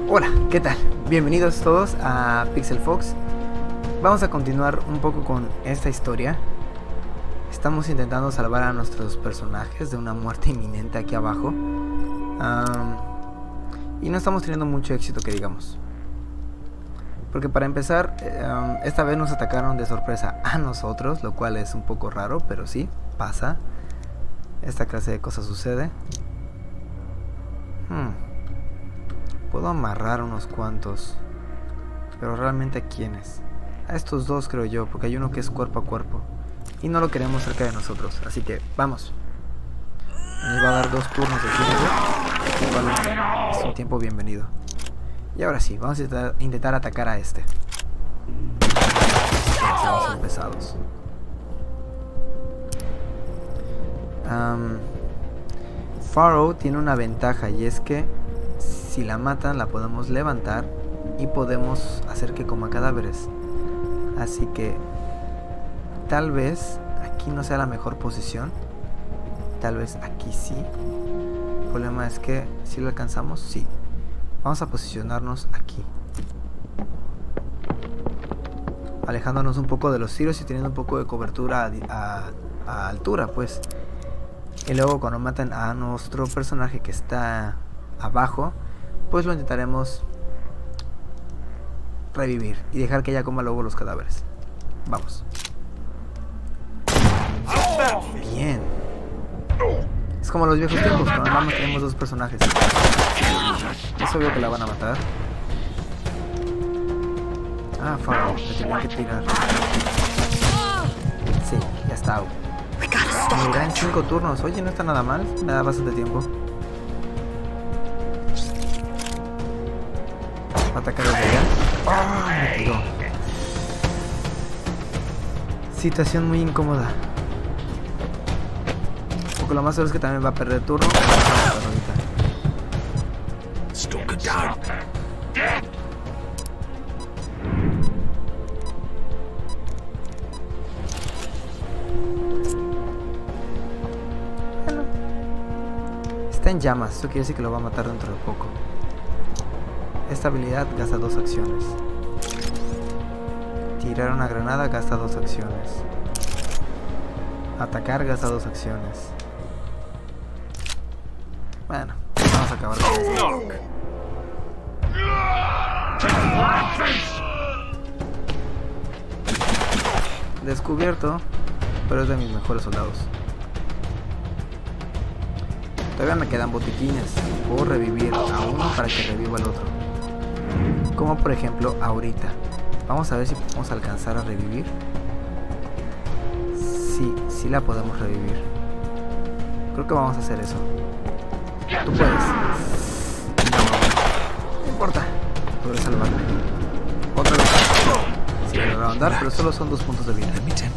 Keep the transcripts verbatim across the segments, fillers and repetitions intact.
Hola, ¿qué tal? Bienvenidos todos a Pixel Fox. Vamos a continuar un poco con esta historia. Estamos intentando salvar a nuestros personajes de una muerte inminente aquí abajo. Um, y no estamos teniendo mucho éxito, que digamos. Porque para empezar, um, esta vez nos atacaron de sorpresa a nosotros, lo cual es un poco raro, pero sí, pasa. Esta clase de cosas sucede. Hmm. Puedo amarrar unos cuantos, pero realmente ¿a quiénes? A estos dos, creo yo, porque hay uno que es cuerpo a cuerpo y no lo queremos cerca de nosotros, así que vamos. Nos va a dar dos turnos de tiempo, lo cual es un tiempo bienvenido. Y ahora sí, vamos a intentar, intentar atacar a este. Son pesados. Um, Pharaoh tiene una ventaja, y es que si la matan la podemos levantar y podemos hacer que coma cadáveres. Así que tal vez aquí no sea la mejor posición, tal vez aquí sí. El problema es que si lo alcanzamos, sí. Vamos a posicionarnos aquí, alejándonos un poco de los tiros y teniendo un poco de cobertura a, a, a altura, pues. Y luego cuando matan a nuestro personaje que está abajo, pues lo intentaremos revivir y dejar que ella coma luego los cadáveres. Vamos. Bien. Es como los viejos tiempos, cuando nada más tenemos dos personajes. Es obvio que la van a matar. Ah, Pharaoh, me tenía que tirar. Sí, ya está. Me irá en cinco turnos. Oye, no está nada mal, me da bastante tiempo. Atacar desde allá. ¡Oh! Me tiró. Situación muy incómoda. Porque lo más seguro es que también va a perder turno. Bueno. Está en llamas. Eso quiere decir que lo va a matar dentro de poco. Esta habilidad gasta dos acciones. Tirar una granada gasta dos acciones. Atacar gasta dos acciones. Bueno, vamos a acabar con esto. Descubierto, pero es de mis mejores soldados. Todavía me quedan botiquines. Puedo revivir a uno para que reviva al otro. Como por ejemplo ahorita. Vamos a ver si podemos alcanzar a revivir. Sí, sí la podemos revivir. Creo que vamos a hacer eso. Tú puedes. No, no importa. Podré salvarme. Otra vez. Sí, me lograron dar, pero solo son dos puntos de vida.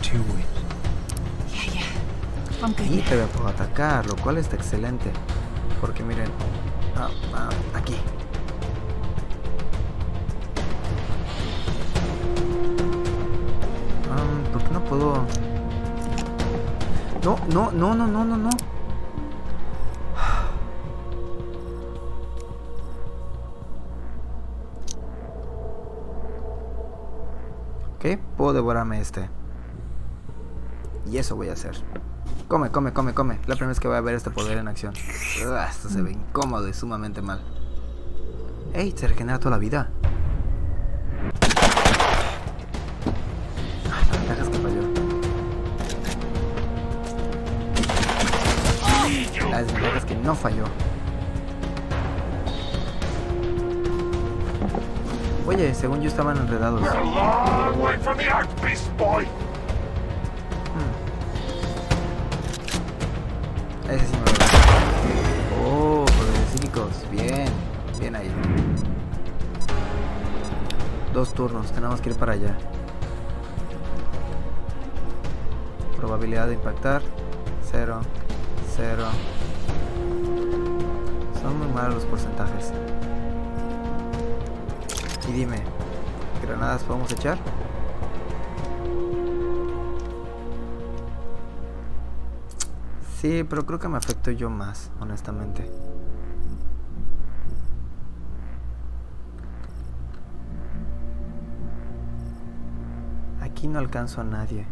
Y te puedo atacar, lo cual está excelente. Porque miren. Ah, ah, aquí. ¿Por qué no puedo? No, no, no, no, no, no, no. Ok, puedo devorarme este. Y eso voy a hacer. Come, come, come, come. La primera vez que voy a ver este poder en acción. Ugh, esto se ve incómodo y sumamente mal. Ey, se regenera toda la vida. La desventaja es que no falló. Oye, según yo estaban enredados. Hmm. Ese sí me lo... Oh, poderes psíquicos. Bien, bien ahí. Dos turnos, tenemos que ir para allá. Probabilidad de impactar cero, cero. Son muy malos los porcentajes. Y dime, ¿granadas podemos echar? Sí, pero creo que me afecto yo más, honestamente. aquí no alcanzo a nadie.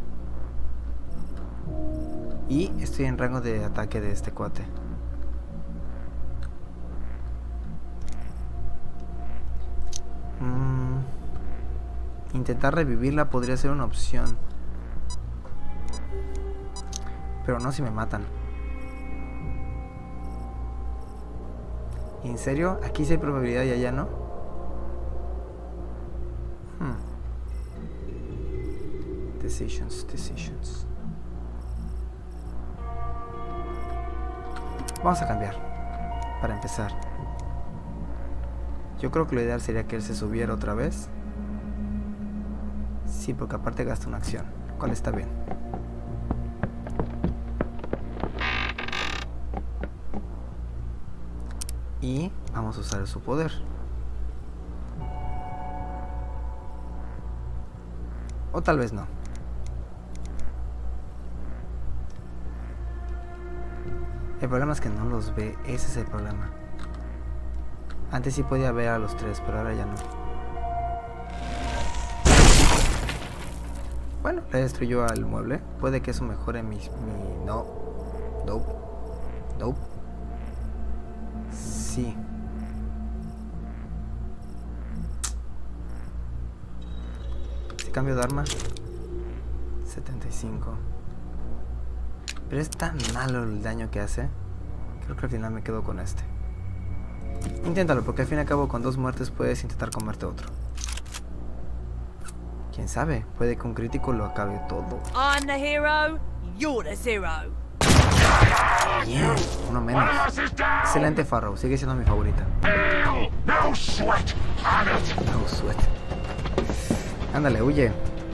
Y estoy en rango de ataque de este cuate. Mm, intentar revivirla podría ser una opción. Pero no si me matan. ¿En serio? Aquí sí hay probabilidad y allá no. Hmm. Decisions, decisions. Vamos a cambiar. Para empezar. Yo creo que lo ideal sería que él se subiera otra vez. Sí, porque aparte gasta una acción. ¿Cuál está bien? Y vamos a usar su poder. O tal vez no. El problema es que no los ve. Ese es el problema. Antes sí podía ver a los tres, pero ahora ya no. Bueno, le destruyó al mueble. Puede que eso mejore mi... mi no. Nope. Nope. Sí. Si cambio de arma. setenta y cinco. Pero es tan malo el daño que hace. Creo que al final me quedo con este. Inténtalo, porque al fin y al cabo con dos muertes puedes intentar comerte otro. Quién sabe, puede que un crítico lo acabe todo. I'm the hero, you're the zero. Bien, uno menos. Excelente, Farrow, sigue siendo mi favorita. No sweat on it. No sweat. Ándale, huye.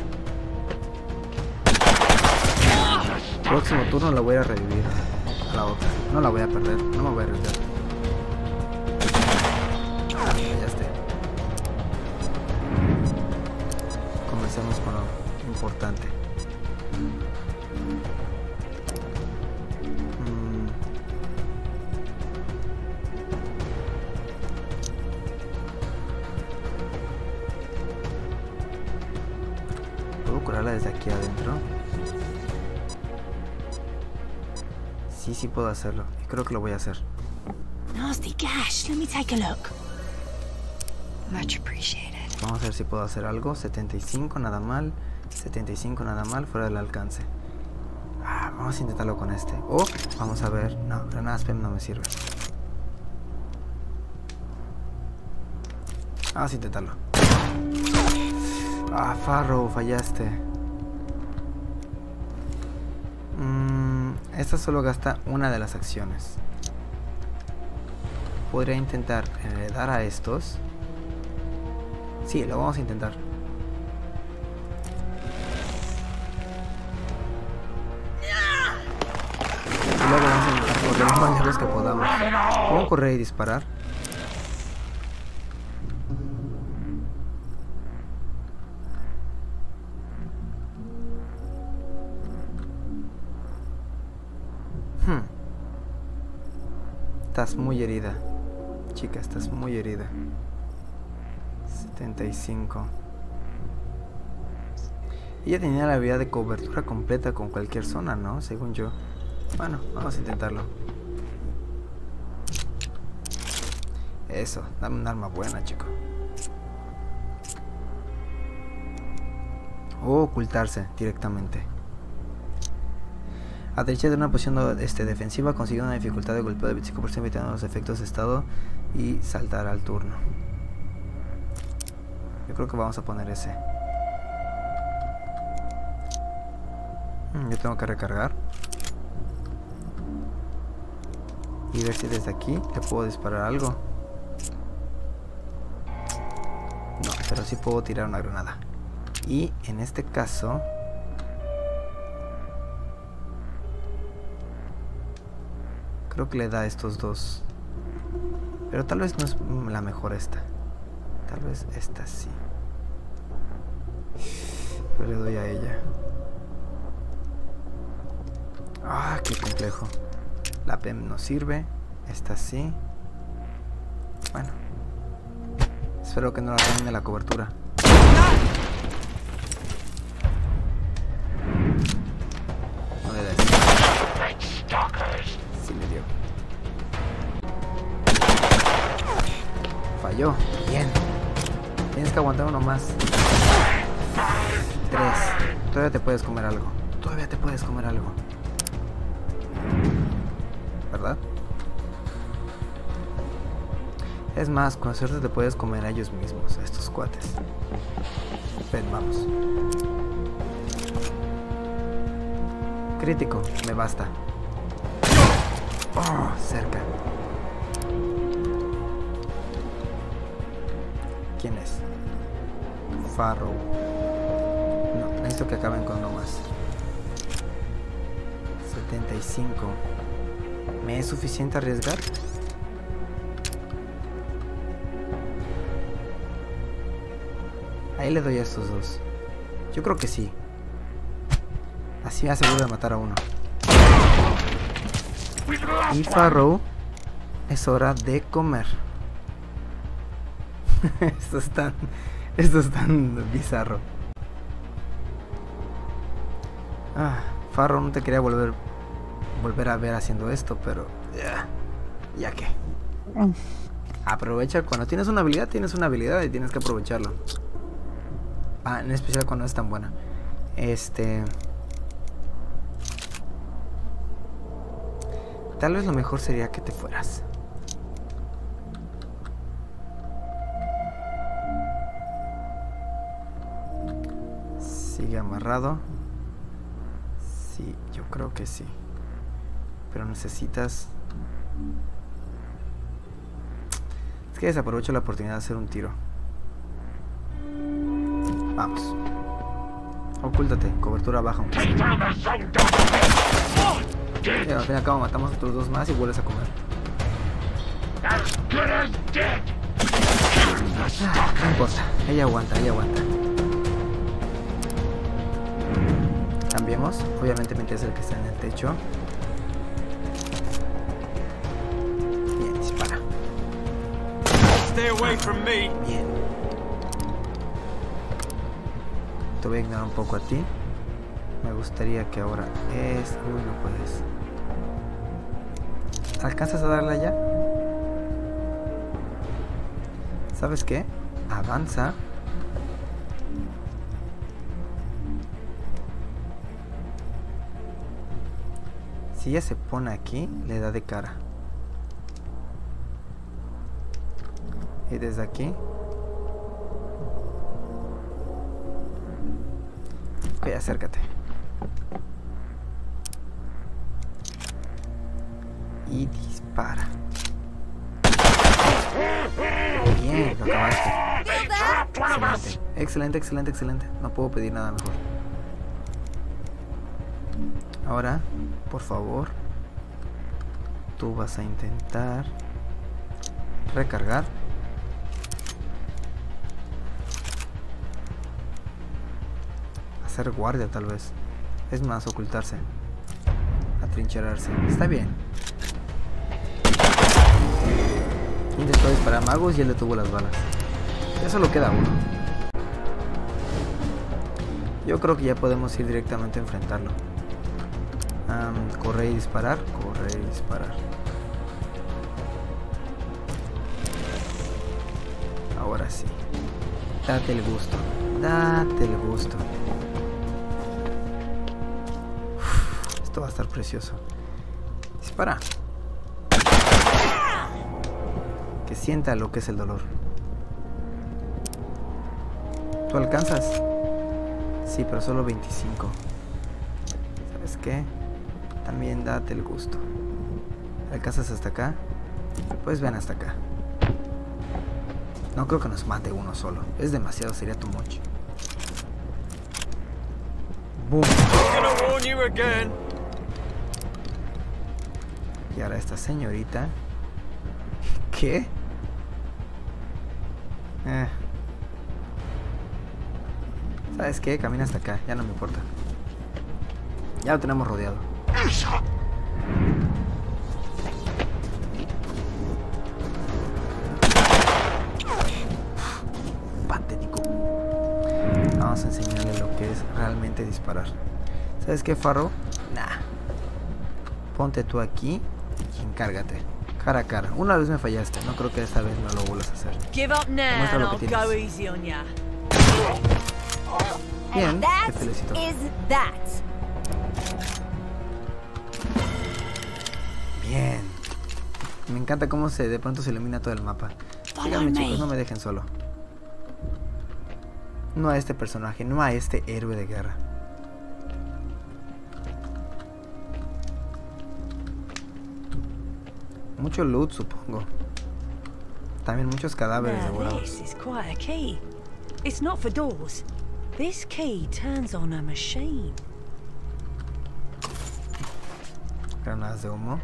Próximo turno la voy a revivir. A la otra. No la voy a perder, no me voy a arriesgar. Ah, ya esté. Comencemos con lo importante. Mm. ¿Puedo curarla desde aquí adentro? Sí, sí puedo hacerlo. Y creo que lo voy a hacer. Nasty gash, let me take a look. Much appreciated. Vamos a ver si puedo hacer algo. setenta y cinco, nada mal. setenta y cinco, nada mal, fuera del alcance. Ah, vamos a intentarlo con este. O, oh, vamos a ver. No, granada spam no me sirve. Vamos a intentarlo. Ah, Farrow, fallaste. Mm, esta solo gasta una de las acciones. Podría intentar heredar a estos. Sí, lo vamos a intentar. Y luego vamos a intentar correr lo más lejos que podamos. Vamos a correr y disparar. Hmm. Estás muy herida. Chica, estás muy herida. setenta y cinco. Ella tenía la habilidad de cobertura completa con cualquier zona, ¿no? Según yo. Bueno, vamos a intentarlo. Eso, dame un arma buena, chico. O ocultarse directamente. A derecha de una posición este, defensiva, consigue una dificultad de golpeo de veinticinco por ciento evitando los efectos de estado y saltar al turno. Yo creo que vamos a poner ese. Yo tengo que recargar. Y ver si desde aquí le puedo disparar algo. No, pero sí puedo tirar una granada. Y en este caso... creo que le da a estos dos. Pero tal vez no es la mejor esta. Tal vez esta sí. Pero le doy a ella. Ah, qué complejo. La P E M no sirve. Esta sí. Bueno. Espero que no la termine la cobertura. Cayó. Bien. Tienes que aguantar uno más. Tres. Todavía te puedes comer algo. Todavía te puedes comer algo. ¿Verdad? Es más, con suerte te puedes comer a ellos mismos, a estos cuates. Ven, vamos. Crítico, me basta. Oh, cerca. ¿Quién es? Farrow. No, necesito que acaben con uno más. setenta y cinco. ¿Me es suficiente arriesgar? Ahí le doy a estos dos. Yo creo que sí. Así me aseguro de matar a uno. Y Farrow, es hora de comer. Esto es tan... Esto es tan bizarro. Ah, Farrow, no te quería volver volver a ver haciendo esto, pero ya, ya que. Aprovecha cuando tienes una habilidad, tienes una habilidad y tienes que aprovecharlo. Ah, en especial cuando es tan buena. Este, tal vez lo mejor sería que te fueras. Sigue amarrado. Sí, yo creo que sí. Pero necesitas... Es que desaprovecho la oportunidad de hacer un tiro. Vamos. Ocúltate, cobertura baja. Aunque sea. Ya, al fin y al cabo matamos a otros dos más y vuelves a comer. Ah, no importa, ella aguanta, ella aguanta. Cambiemos, obviamente me interesa el que está en el techo. Bien, dispara. Bien. Te voy a ignorar un poco a ti. Me gustaría que ahora es... Uy, no puedes. ¿Alcanzas a darle allá? ¿Sabes qué? Avanza. Si ella se pone aquí, le da de cara. Y desde aquí. Ok, acércate. Y dispara. Bien, lo acabaste. Excelente, excelente, excelente, excelente. No puedo pedir nada mejor. Ahora, por favor, tú vas a intentar recargar. Hacer guardia tal vez. Es más, ocultarse. Atrincherarse. Está bien. Intentó disparar a magos y él detuvo las balas. Ya solo queda uno. Yo creo que ya podemos ir directamente a enfrentarlo. Um, correr y disparar. Correr y disparar. Ahora sí. Date el gusto. Date el gusto. Uf, esto va a estar precioso. Dispara. Que sienta lo que es el dolor. ¿Tú alcanzas? Sí, pero solo veinticinco. ¿Sabes qué? También date el gusto. ¿Alcanzas hasta acá? Pues ven hasta acá. No creo que nos mate uno solo. Es demasiado, sería too much. Boom. Y ahora esta señorita. ¿Qué? Eh. ¿Sabes qué? Camina hasta acá, ya no me importa. Ya lo tenemos rodeado. Patético. Vamos a enseñarle lo que es realmente disparar. ¿Sabes qué, Farrow? Nah. Ponte tú aquí y encárgate. Cara a cara. Una vez me fallaste, no creo que esta vez no lo vuelvas a hacer. Give up now Demuestra and lo que I'll tienes. go easy on ya. Bien, And te that felicito. is that. Bien. Me encanta cómo se de pronto se ilumina todo el mapa. Síganme, me. chicos, no me dejen solo. No a este personaje, no a este héroe de guerra. Mucho loot, supongo. También muchos cadáveres Now devorados. this is quite a key. It's not for doors. This key turns on a machine. Granadas de humo.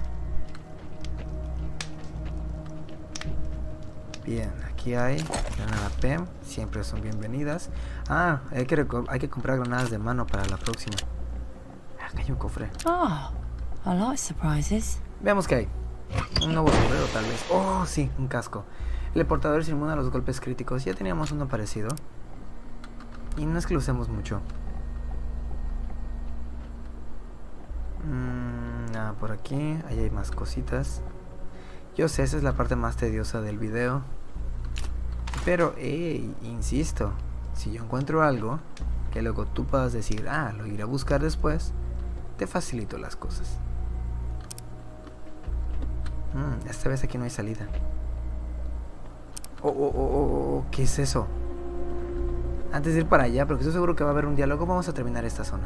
Bien, aquí hay granada P E M, siempre son bienvenidas. Ah, hay que, hay que comprar granadas de mano para la próxima. Acá hay un cofre. Oh, I like surprises. Veamos qué hay. Un nuevo sombrero tal vez. Oh, sí, un casco. El portador es inmune a los golpes críticos. Ya teníamos uno parecido. Y no es que lo usemos mucho. Mm, nada, por aquí. Ahí hay más cositas. Yo sé, esa es la parte más tediosa del video. Pero, hey, insisto. Si yo encuentro algo que luego tú puedas decir, ah, lo iré a buscar después, te facilito las cosas. Mm, esta vez aquí no hay salida. Oh, oh, oh, oh, oh, ¿qué es eso? Antes de ir para allá, porque estoy seguro que va a haber un diálogo, vamos a terminar esta zona.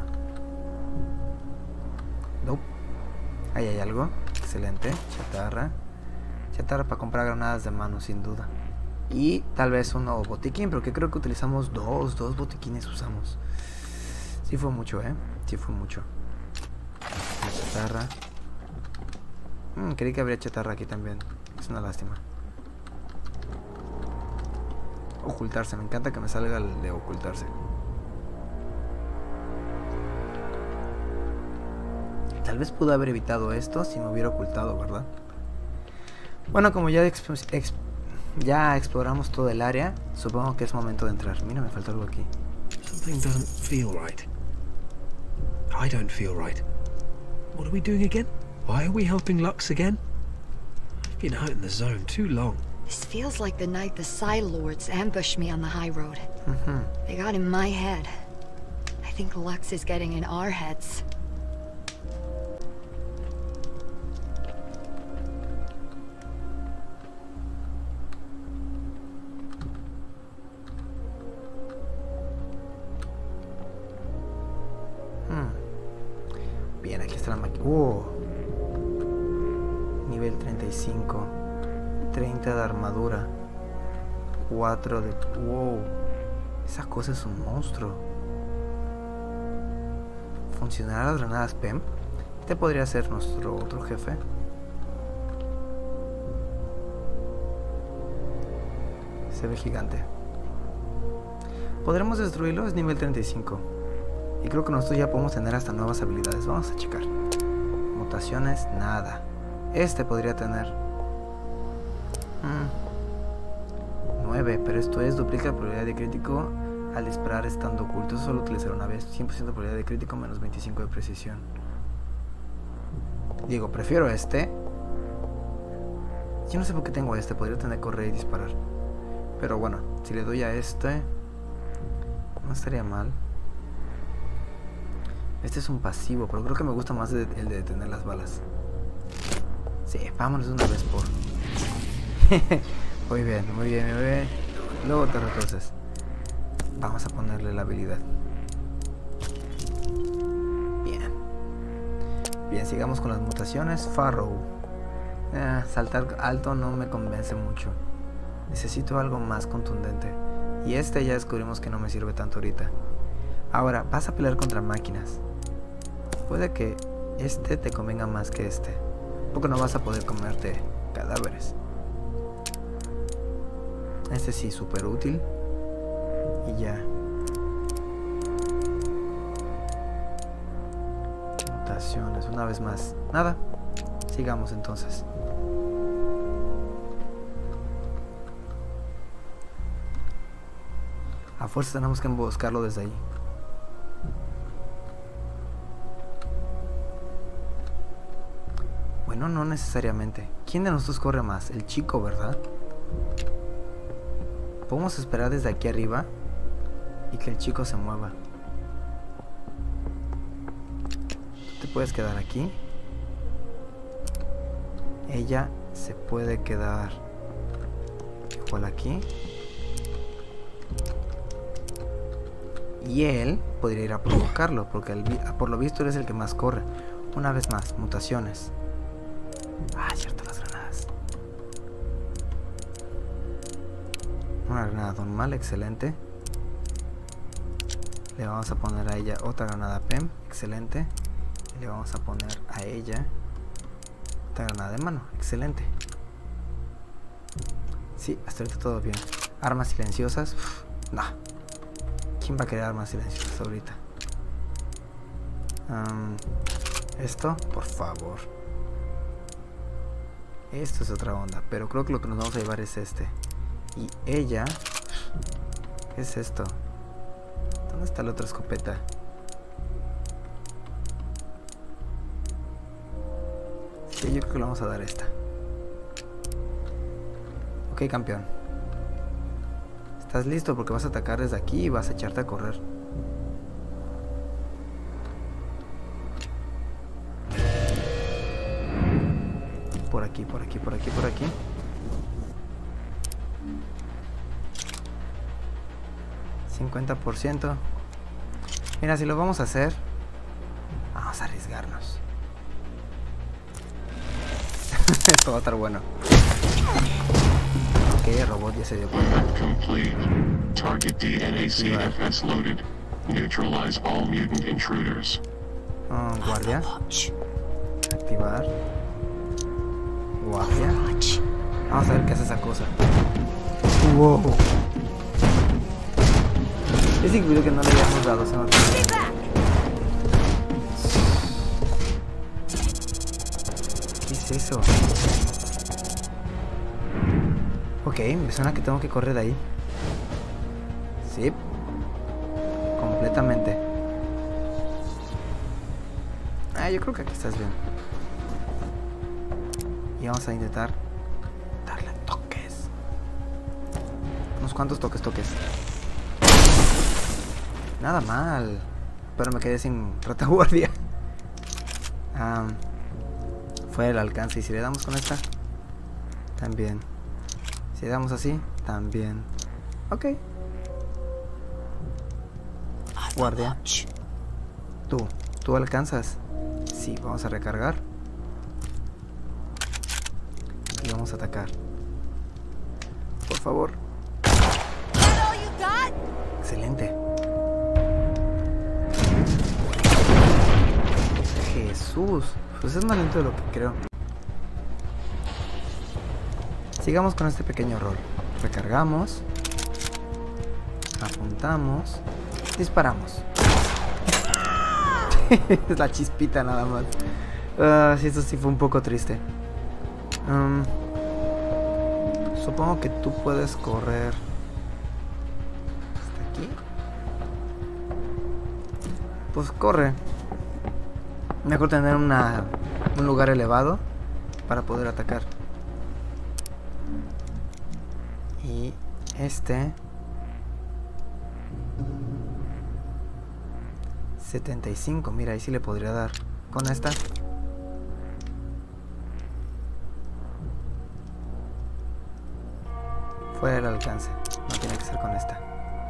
Nope. Ahí hay algo. Excelente. Chatarra. Chatarra para comprar granadas de mano, sin duda. Y tal vez un nuevo botiquín, porque creo que utilizamos dos, dos botiquines usamos. Sí fue mucho, ¿eh? Sí fue mucho. Chatarra. Mm, creí que habría chatarra aquí también. Es una lástima. Ocultarse, me encanta que me salga el de ocultarse. Tal vez pude haber evitado esto si me hubiera ocultado, ¿verdad? Bueno, como ya, exp exp ya exploramos todo el área, supongo que es momento de entrar. Mira, me falta algo aquí. Something doesn't feel right. I don't feel right. What are we doing again? Why are we helping Lux again? I've been out in the zone too long. This feels like the night the Psy Lords ambushed me on the high road. Uh-huh. They got in my head. I think Lux is getting in our heads. Hmm. Bien, aquí está la máquina. Uh. Nivel treinta y cinco. treinta de armadura. cuatro de... Wow. Esa cosa es un monstruo. ¿Funcionará las granadas P E M? Este podría ser nuestro otro jefe. Se ve gigante. ¿Podremos destruirlo? Es nivel treinta y cinco. Y creo que nosotros ya podemos tener hasta nuevas habilidades. Vamos a checar. Mutaciones, nada. Este podría tener mm, nueve, pero esto es duplica la probabilidad de crítico al disparar estando oculto. Eso solo utilizará una vez. cien por ciento de probabilidad de crítico menos veinticinco de precisión. Digo, prefiero este. Yo no sé por qué tengo este. Podría tener correr y disparar. Pero bueno, si le doy a este, no estaría mal. Este es un pasivo, pero creo que me gusta más el de detener las balas. Sí, vámonos de una vez por... Muy bien, muy bien, muy bien. Luego te retroces. Vamos a ponerle la habilidad. Bien. Bien, sigamos con las mutaciones. Farrow. Eh, saltar alto no me convence mucho. Necesito algo más contundente. Y este ya descubrimos que no me sirve tanto ahorita. Ahora, vas a pelear contra máquinas. Puede que este te convenga más que este. Porque no vas a poder comerte cadáveres. Este sí, súper útil. Y ya. Mutaciones, una vez más. Nada. Sigamos entonces. A fuerza tenemos que emboscarlo desde ahí. Bueno, no necesariamente. ¿Quién de nosotros corre más? El chico, ¿verdad? Podemos esperar desde aquí arriba y que el chico se mueva. Te puedes quedar aquí. Ella se puede quedar igual aquí. Y él podría ir a provocarlo, porque el, por lo visto eres el que más corre. Una vez más, mutaciones. Ah, cierto, las granadas. Una granada normal, excelente. Le vamos a poner a ella otra granada P E M, excelente. Y le vamos a poner a ella otra granada de mano, excelente. Sí, hasta ahorita todo bien. Armas silenciosas, uf, no. ¿Quién va a querer armas silenciosas ahorita? Um, esto, por favor. Esto es otra onda, pero creo que lo que nos vamos a llevar es este. Y ella... ¿Qué es esto? ¿Dónde está la otra escopeta? Sí, yo creo que le vamos a dar esta. Ok, campeón. ¿Estás listo? Porque vas a atacar desde aquí y vas a echarte a correr. Por aquí, por aquí, por aquí, por aquí. cincuenta por ciento. Mira, si lo vamos a hacer, vamos a arriesgarnos. Esto va a estar bueno. Ok, el robot ya se dio cuenta. Complete. Target D N A C F S loaded. Neutralize all mutant intruders. Oh, guardia. Watch. Activar. Guardia. Watch. Vamos a ver qué hace esa cosa. Wow. Es increíble que no le hayamos dado. Se nota. ¿Qué es eso? Ok, me suena que tengo que correr de ahí. Sí. Completamente. Ah, yo creo que aquí estás bien. Y vamos a intentar darle toques. Unos cuantos toques, toques. Nada mal. Pero me quedé sin retaguardia. um, Fue el alcance. Y si le damos con esta, también. Si le damos así, también. Ok. Guardia. Tú, tú alcanzas. Sí, vamos a recargar. Y vamos a atacar. Por favor. Excelente. Jesús. Pues es más lento de lo que creo. Sigamos con este pequeño rol. Recargamos. Apuntamos. Disparamos. Es la chispita nada más. Uh, sí, esto sí fue un poco triste. Um, supongo que tú puedes correr hasta aquí. Pues corre. Mejor tener una, un lugar elevado para poder atacar. Y este setenta y cinco, mira, ahí sí le podría dar. Con esta fuera del alcance. No tiene que ser con esta.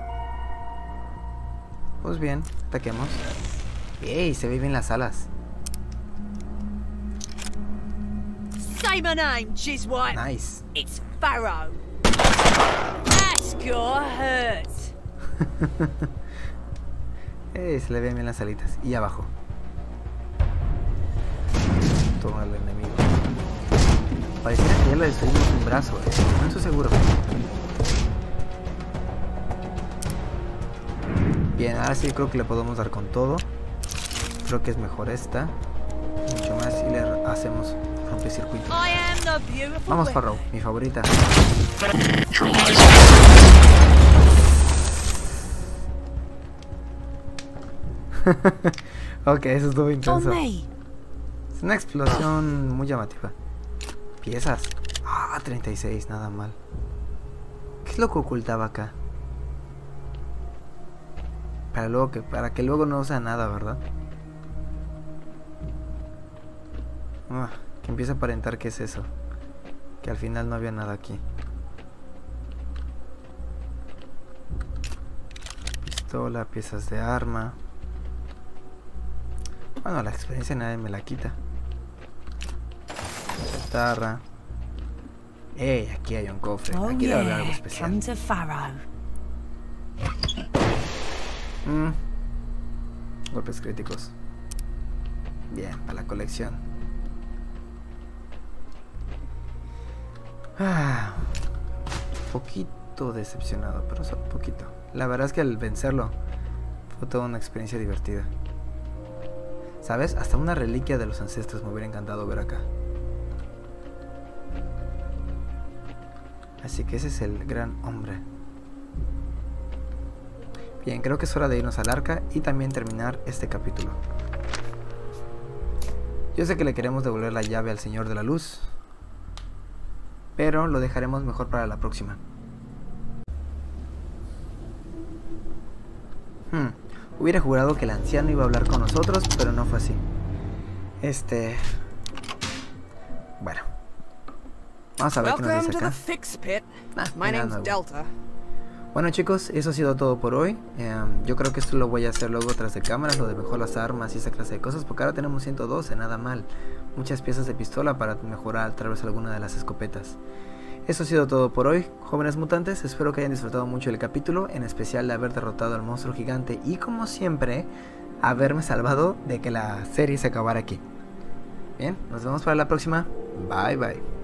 Pues bien, ataquemos. ¡Ey! Se ve bien las alas. Say my name, Jizwipe. Nice. It's Pharaoh. That's got hurt. ¡Ey! Se le ven bien las alitas. Y abajo. Toma al enemigo. Pareciera que ya le destruimos un brazo, eh. No estoy seguro. Bien, ahora sí creo que le podemos dar con todo. Creo que es mejor esta. Mucho más y le hacemos rompecircuito. I am the beautiful Vamos, weapon. Pharaoh, mi favorita. Ok, eso estuvo intenso. On me. Es una explosión muy llamativa. Piezas. Ah, treinta y seis, nada mal. ¿Qué es lo que ocultaba acá? Para, luego que, para que luego no usa nada, ¿verdad? Ah, que empieza a aparentar que es eso. Que al final no había nada aquí. Pistola, piezas de arma. Bueno, la experiencia nadie me la quita. Guitarra. ¡Ey! Aquí hay un cofre. Oh, Aquí debe haber algo yeah. especial. Come to Farrow. Mm. Golpes críticos. Bien, para la colección. Ah, poquito decepcionado, pero solo poquito. La verdad es que al vencerlo fue toda una experiencia divertida. ¿Sabes? Hasta una reliquia de los ancestros me hubiera encantado ver acá. Así que ese es el gran hombre. Bien, creo que es hora de irnos al arca y también terminar este capítulo. Yo sé que le queremos devolver la llave al Señor de la Luz, pero lo dejaremos mejor para la próxima. Hmm. Hubiera jurado que el anciano iba a hablar con nosotros, pero no fue así. Este... Bueno. Vamos a ver qué nos Welcome dice to the acá. fix pit. Ah, My nada name's nuevo. Delta. Bueno chicos, eso ha sido todo por hoy. eh, Yo creo que esto lo voy a hacer luego tras de cámaras, lo de mejor las armas y esa clase de cosas, porque ahora tenemos ciento doce, nada mal. Muchas piezas de pistola para mejorar tal vez alguna de las escopetas. Eso ha sido todo por hoy, jóvenes mutantes. Espero que hayan disfrutado mucho el capítulo, en especial de haber derrotado al monstruo gigante y, como siempre, haberme salvado de que la serie se acabara aquí. Bien, nos vemos para la próxima. Bye bye.